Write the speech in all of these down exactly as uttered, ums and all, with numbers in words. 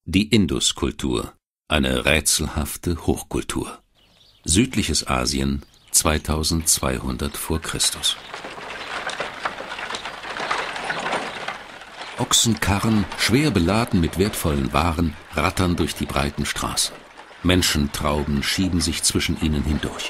Die Induskultur, eine rätselhafte Hochkultur. Südliches Asien, zweitausendzweihundert vor Christus. Ochsenkarren, schwer beladen mit wertvollen Waren, rattern durch die breiten Straßen. Menschentrauben schieben sich zwischen ihnen hindurch.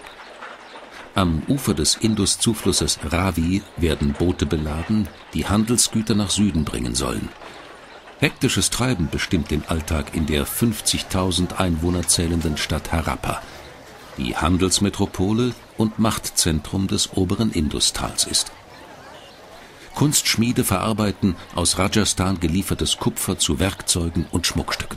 Am Ufer des Indus-Zuflusses Ravi werden Boote beladen, die Handelsgüter nach Süden bringen sollen. Hektisches Treiben bestimmt den Alltag in der fünfzigtausend Einwohner zählenden Stadt Harappa, die Handelsmetropole und Machtzentrum des oberen Industals ist. Kunstschmiede verarbeiten aus Rajasthan geliefertes Kupfer zu Werkzeugen und Schmuckstücken.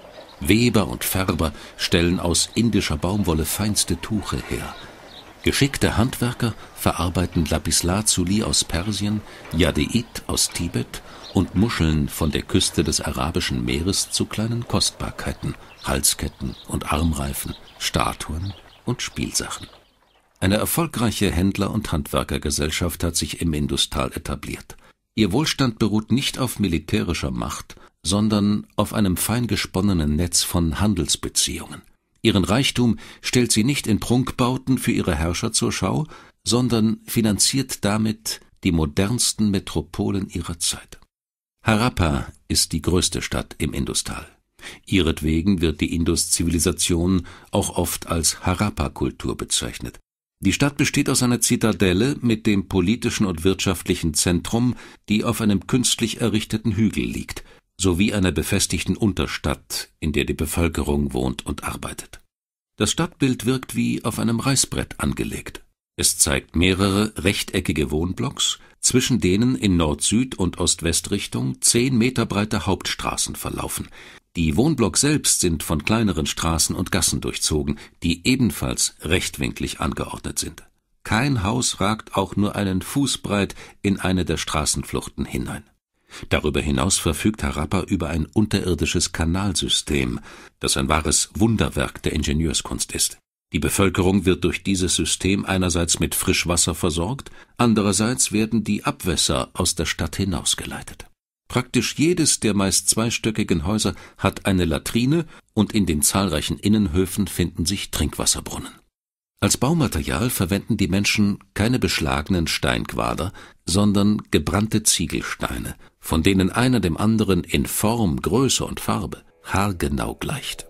Weber und Färber stellen aus indischer Baumwolle feinste Tuche her. Geschickte Handwerker verarbeiten Lapislazuli aus Persien, Jadeit aus Tibet und Muscheln von der Küste des Arabischen Meeres zu kleinen Kostbarkeiten, Halsketten und Armreifen, Statuen und Spielsachen. Eine erfolgreiche Händler- und Handwerkergesellschaft hat sich im Industal etabliert. Ihr Wohlstand beruht nicht auf militärischer Macht, sondern auf einem fein gesponnenen Netz von Handelsbeziehungen. Ihren Reichtum stellt sie nicht in Prunkbauten für ihre Herrscher zur Schau, sondern finanziert damit die modernsten Metropolen ihrer Zeit. Harappa ist die größte Stadt im Industal. Ihretwegen wird die Indus-Zivilisation auch oft als Harappa-Kultur bezeichnet. Die Stadt besteht aus einer Zitadelle mit dem politischen und wirtschaftlichen Zentrum, die auf einem künstlich errichteten Hügel liegt, sowie einer befestigten Unterstadt, in der die Bevölkerung wohnt und arbeitet. Das Stadtbild wirkt wie auf einem Reißbrett angelegt. Es zeigt mehrere rechteckige Wohnblocks, zwischen denen in Nord-Süd- und Ost-West-Richtung zehn Meter breite Hauptstraßen verlaufen. Die Wohnblocks selbst sind von kleineren Straßen und Gassen durchzogen, die ebenfalls rechtwinklig angeordnet sind. Kein Haus ragt auch nur einen Fuß breit in eine der Straßenfluchten hinein. Darüber hinaus verfügt Harappa über ein unterirdisches Kanalsystem, das ein wahres Wunderwerk der Ingenieurskunst ist. Die Bevölkerung wird durch dieses System einerseits mit Frischwasser versorgt, andererseits werden die Abwässer aus der Stadt hinausgeleitet. Praktisch jedes der meist zweistöckigen Häuser hat eine Latrine und in den zahlreichen Innenhöfen finden sich Trinkwasserbrunnen. Als Baumaterial verwenden die Menschen keine beschlagenen Steinquader, sondern gebrannte Ziegelsteine, von denen einer dem anderen in Form, Größe und Farbe haargenau gleicht.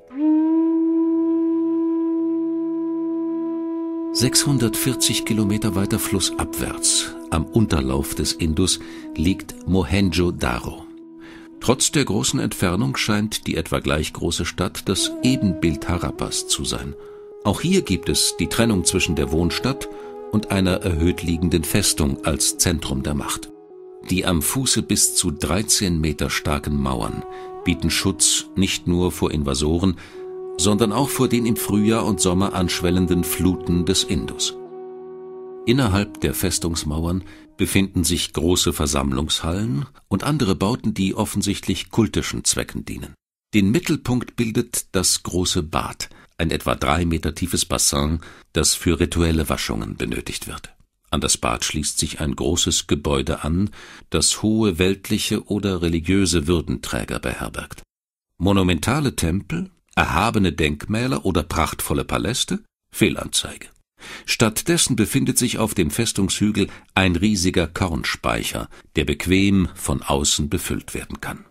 sechshundertvierzig Kilometer weiter flussabwärts, am Unterlauf des Indus, liegt Mohenjo-Daro. Trotz der großen Entfernung scheint die etwa gleich große Stadt das Ebenbild Harappas zu sein. Auch hier gibt es die Trennung zwischen der Wohnstadt und einer erhöht liegenden Festung als Zentrum der Macht. Die am Fuße bis zu dreizehn Meter starken Mauern bieten Schutz nicht nur vor Invasoren, sondern auch vor den im Frühjahr und Sommer anschwellenden Fluten des Indus. Innerhalb der Festungsmauern befinden sich große Versammlungshallen und andere Bauten, die offensichtlich kultischen Zwecken dienen. Den Mittelpunkt bildet das große Bad, ein etwa drei Meter tiefes Bassin, das für rituelle Waschungen benötigt wird. An das Bad schließt sich ein großes Gebäude an, das hohe weltliche oder religiöse Würdenträger beherbergt. Monumentale Tempel, erhabene Denkmäler oder prachtvolle Paläste? Fehlanzeige. Stattdessen befindet sich auf dem Festungshügel ein riesiger Kornspeicher, der bequem von außen befüllt werden kann.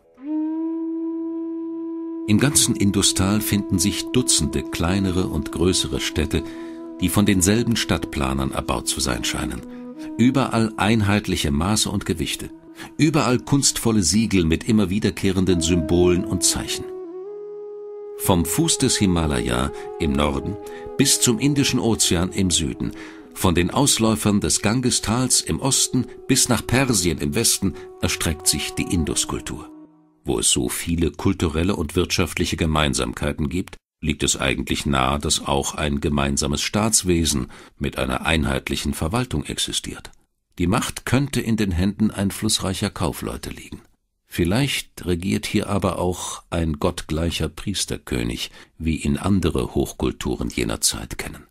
Im ganzen Industal finden sich Dutzende kleinere und größere Städte, die von denselben Stadtplanern erbaut zu sein scheinen. Überall einheitliche Maße und Gewichte, überall kunstvolle Siegel mit immer wiederkehrenden Symbolen und Zeichen. Vom Fuß des Himalaya im Norden bis zum Indischen Ozean im Süden, von den Ausläufern des Gangestals im Osten bis nach Persien im Westen erstreckt sich die Induskultur. Wo es so viele kulturelle und wirtschaftliche Gemeinsamkeiten gibt, liegt es eigentlich nahe, dass auch ein gemeinsames Staatswesen mit einer einheitlichen Verwaltung existiert. Die Macht könnte in den Händen einflussreicher Kaufleute liegen. Vielleicht regiert hier aber auch ein gottgleicher Priesterkönig, wie ihn andere Hochkulturen jener Zeit kennen.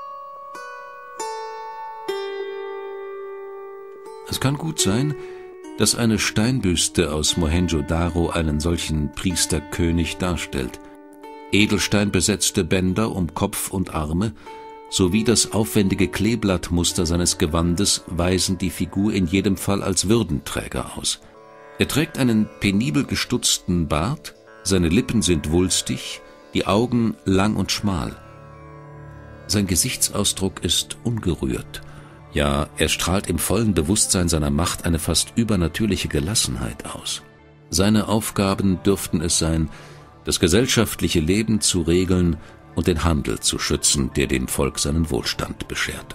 Es kann gut sein, dass eine Steinbüste aus Mohenjo-Daro einen solchen Priesterkönig darstellt. Edelsteinbesetzte Bänder um Kopf und Arme sowie das aufwendige Kleeblattmuster seines Gewandes weisen die Figur in jedem Fall als Würdenträger aus. Er trägt einen penibel gestutzten Bart, seine Lippen sind wulstig, die Augen lang und schmal. Sein Gesichtsausdruck ist ungerührt. Ja, er strahlt im vollen Bewusstsein seiner Macht eine fast übernatürliche Gelassenheit aus. Seine Aufgaben dürften es sein, das gesellschaftliche Leben zu regeln und den Handel zu schützen, der dem Volk seinen Wohlstand beschert.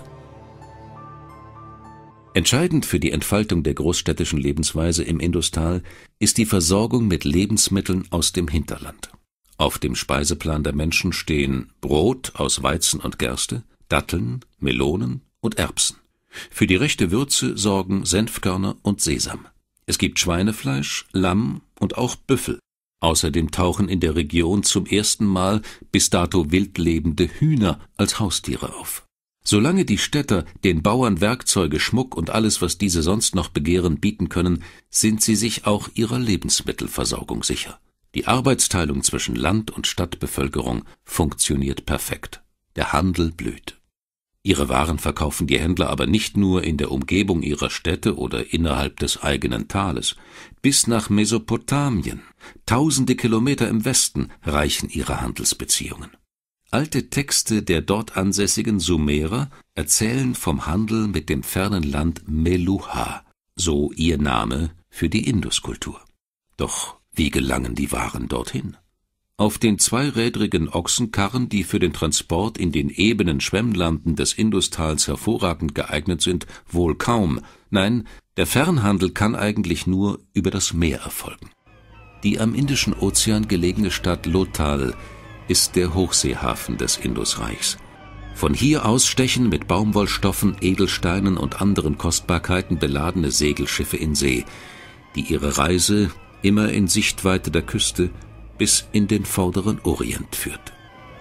Entscheidend für die Entfaltung der großstädtischen Lebensweise im Industal ist die Versorgung mit Lebensmitteln aus dem Hinterland. Auf dem Speiseplan der Menschen stehen Brot aus Weizen und Gerste, Datteln, Melonen und Erbsen. Für die rechte Würze sorgen Senfkörner und Sesam. Es gibt Schweinefleisch, Lamm und auch Büffel. Außerdem tauchen in der Region zum ersten Mal bis dato wild lebende Hühner als Haustiere auf. Solange die Städter den Bauern Werkzeuge, Schmuck und alles, was diese sonst noch begehren, bieten können, sind sie sich auch ihrer Lebensmittelversorgung sicher. Die Arbeitsteilung zwischen Land- und Stadtbevölkerung funktioniert perfekt. Der Handel blüht. Ihre Waren verkaufen die Händler aber nicht nur in der Umgebung ihrer Städte oder innerhalb des eigenen Tales. Bis nach Mesopotamien, tausende Kilometer im Westen, reichen ihre Handelsbeziehungen. Alte Texte der dort ansässigen Sumerer erzählen vom Handel mit dem fernen Land Meluha, so ihr Name für die Induskultur. Doch wie gelangen die Waren dorthin? Auf den zweirädrigen Ochsenkarren, die für den Transport in den ebenen Schwemmlanden des Industals hervorragend geeignet sind, wohl kaum. Nein, der Fernhandel kann eigentlich nur über das Meer erfolgen. Die am Indischen Ozean gelegene Stadt Lothal ist der Hochseehafen des Indusreichs. Von hier aus stechen mit Baumwollstoffen, Edelsteinen und anderen Kostbarkeiten beladene Segelschiffe in See, die ihre Reise immer in Sichtweite der Küste bis in den vorderen Orient führt.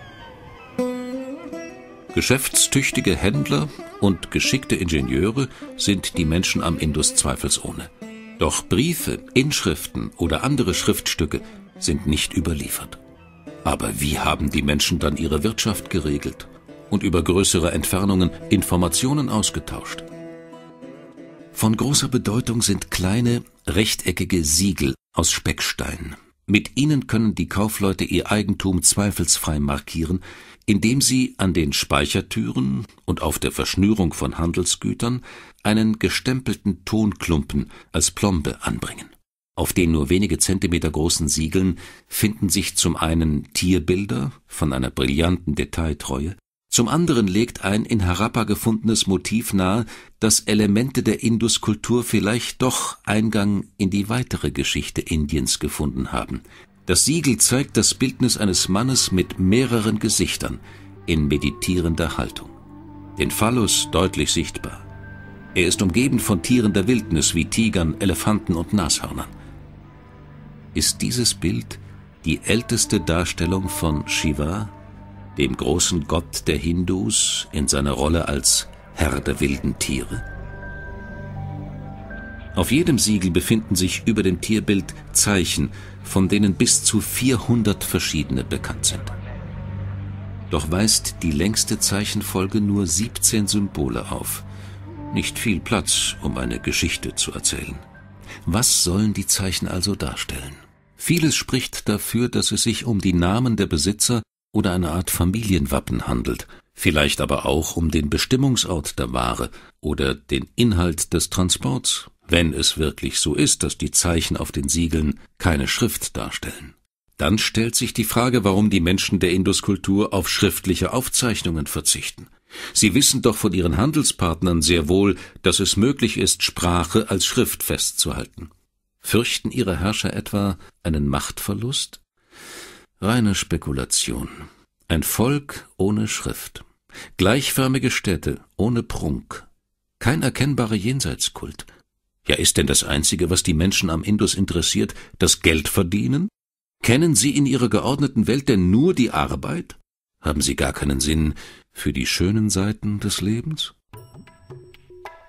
Geschäftstüchtige Händler und geschickte Ingenieure sind die Menschen am Indus zweifelsohne. Doch Briefe, Inschriften oder andere Schriftstücke sind nicht überliefert. Aber wie haben die Menschen dann ihre Wirtschaft geregelt und über größere Entfernungen Informationen ausgetauscht? Von großer Bedeutung sind kleine, rechteckige Siegel aus Speckstein. Mit ihnen können die Kaufleute ihr Eigentum zweifelsfrei markieren, indem sie an den Speichertüren und auf der Verschnürung von Handelsgütern einen gestempelten Tonklumpen als Plombe anbringen. Auf den nur wenige Zentimeter großen Siegeln finden sich zum einen Tierbilder von einer brillanten Detailtreue, zum anderen legt ein in Harappa gefundenes Motiv nahe, dass Elemente der Induskultur vielleicht doch Eingang in die weitere Geschichte Indiens gefunden haben. Das Siegel zeigt das Bildnis eines Mannes mit mehreren Gesichtern in meditierender Haltung. Den Phallus deutlich sichtbar. Er ist umgeben von Tieren der Wildnis wie Tigern, Elefanten und Nashörnern. Ist dieses Bild die älteste Darstellung von Shiva, dem großen Gott der Hindus, in seiner Rolle als Herr der wilden Tiere? Auf jedem Siegel befinden sich über dem Tierbild Zeichen, von denen bis zu vierhundert verschiedene bekannt sind. Doch weist die längste Zeichenfolge nur siebzehn Symbole auf. Nicht viel Platz, um eine Geschichte zu erzählen. Was sollen die Zeichen also darstellen? Vieles spricht dafür, dass es sich um die Namen der Besitzer oder eine Art Familienwappen handelt, vielleicht aber auch um den Bestimmungsort der Ware oder den Inhalt des Transports, wenn es wirklich so ist, dass die Zeichen auf den Siegeln keine Schrift darstellen. Dann stellt sich die Frage, warum die Menschen der Induskultur auf schriftliche Aufzeichnungen verzichten. Sie wissen doch von ihren Handelspartnern sehr wohl, dass es möglich ist, Sprache als Schrift festzuhalten. Fürchten ihre Herrscher etwa einen Machtverlust? Reine Spekulation. Ein Volk ohne Schrift. Gleichförmige Städte ohne Prunk. Kein erkennbarer Jenseitskult. Ja, ist denn das Einzige, was die Menschen am Indus interessiert, das Geldverdienen? Kennen sie in ihrer geordneten Welt denn nur die Arbeit? Haben sie gar keinen Sinn für die schönen Seiten des Lebens?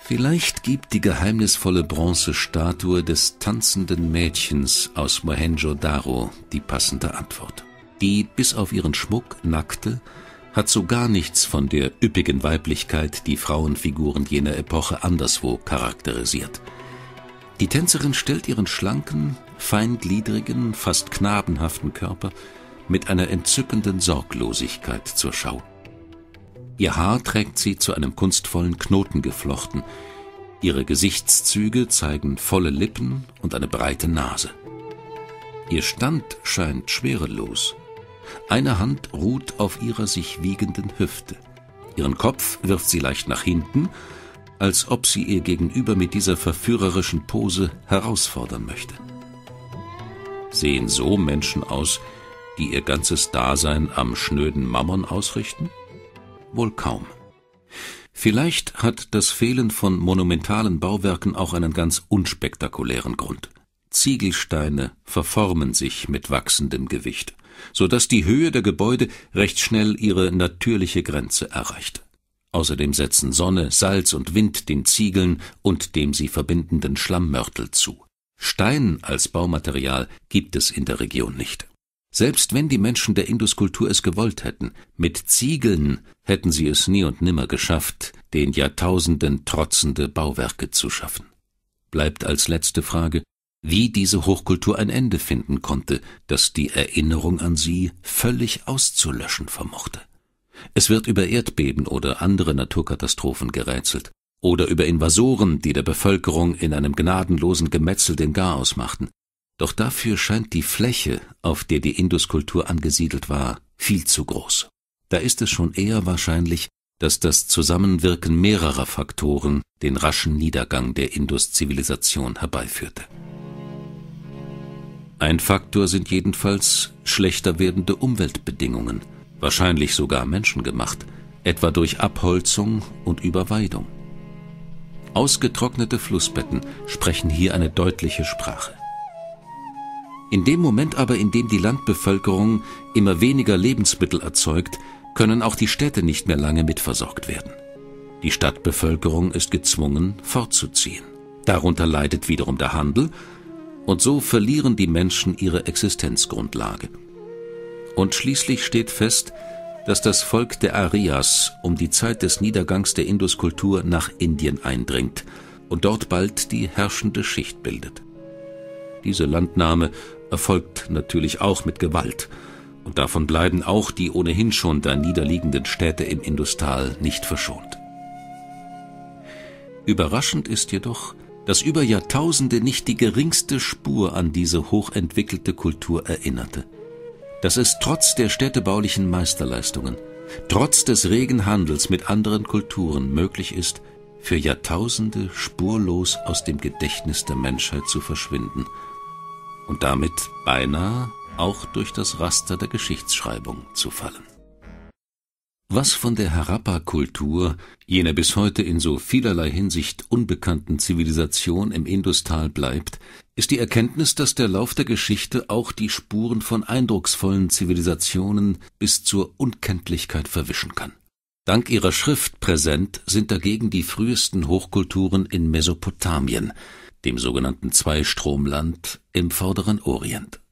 Vielleicht gibt die geheimnisvolle Bronzestatue des tanzenden Mädchens aus Mohenjo-Daro die passende Antwort. Die bis auf ihren Schmuck nackte, hat so gar nichts von der üppigen Weiblichkeit, die Frauenfiguren jener Epoche anderswo charakterisiert. Die Tänzerin stellt ihren schlanken, feingliedrigen, fast knabenhaften Körper mit einer entzückenden Sorglosigkeit zur Schau. Ihr Haar trägt sie zu einem kunstvollen Knoten geflochten. Ihre Gesichtszüge zeigen volle Lippen und eine breite Nase. Ihr Stand scheint schwerelos. Eine Hand ruht auf ihrer sich wiegenden Hüfte. Ihren Kopf wirft sie leicht nach hinten, als ob sie ihr Gegenüber mit dieser verführerischen Pose herausfordern möchte. Sehen so Menschen aus, die ihr ganzes Dasein am schnöden Mammon ausrichten? Wohl kaum. Vielleicht hat das Fehlen von monumentalen Bauwerken auch einen ganz unspektakulären Grund. Ziegelsteine verformen sich mit wachsendem Gewicht, so dass die Höhe der Gebäude recht schnell ihre natürliche Grenze erreicht. Außerdem setzen Sonne, Salz und Wind den Ziegeln und dem sie verbindenden Schlammmörtel zu. Stein als Baumaterial gibt es in der Region nicht. Selbst wenn die Menschen der Induskultur es gewollt hätten, mit Ziegeln hätten sie es nie und nimmer geschafft, den Jahrtausenden trotzende Bauwerke zu schaffen. Bleibt als letzte Frage, wie diese Hochkultur ein Ende finden konnte, das die Erinnerung an sie völlig auszulöschen vermochte. Es wird über Erdbeben oder andere Naturkatastrophen gerätselt, oder über Invasoren, die der Bevölkerung in einem gnadenlosen Gemetzel den Garaus machten. Doch dafür scheint die Fläche, auf der die Induskultur angesiedelt war, viel zu groß. Da ist es schon eher wahrscheinlich, dass das Zusammenwirken mehrerer Faktoren den raschen Niedergang der Indus-Zivilisation herbeiführte. Ein Faktor sind jedenfalls schlechter werdende Umweltbedingungen, wahrscheinlich sogar menschengemacht, etwa durch Abholzung und Überweidung. Ausgetrocknete Flussbetten sprechen hier eine deutliche Sprache. In dem Moment aber, in dem die Landbevölkerung immer weniger Lebensmittel erzeugt, können auch die Städte nicht mehr lange mitversorgt werden. Die Stadtbevölkerung ist gezwungen, fortzuziehen. Darunter leidet wiederum der Handel, und so verlieren die Menschen ihre Existenzgrundlage. Und schließlich steht fest, dass das Volk der Aryas um die Zeit des Niedergangs der Induskultur nach Indien eindringt und dort bald die herrschende Schicht bildet. Diese Landnahme erfolgt natürlich auch mit Gewalt, und davon bleiben auch die ohnehin schon da niederliegenden Städte im Industal nicht verschont. Überraschend ist jedoch, dass über Jahrtausende nicht die geringste Spur an diese hochentwickelte Kultur erinnerte. Dass es trotz der städtebaulichen Meisterleistungen, trotz des regen Handels mit anderen Kulturen möglich ist, für Jahrtausende spurlos aus dem Gedächtnis der Menschheit zu verschwinden und damit beinahe auch durch das Raster der Geschichtsschreibung zu fallen. Was von der Harappa-Kultur, jener bis heute in so vielerlei Hinsicht unbekannten Zivilisation im Industal bleibt, ist die Erkenntnis, dass der Lauf der Geschichte auch die Spuren von eindrucksvollen Zivilisationen bis zur Unkenntlichkeit verwischen kann. Dank ihrer Schrift präsent sind dagegen die frühesten Hochkulturen in Mesopotamien, dem sogenannten Zweistromland im Vorderen Orient.